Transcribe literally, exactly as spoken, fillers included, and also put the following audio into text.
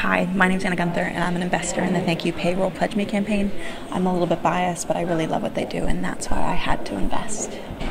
Hi, my name's Anna Gunther, and I'm an investor in the Thankyou Payroll Pledge Me campaign. I'm a little bit biased, but I really love what they do, and that's why I had to invest.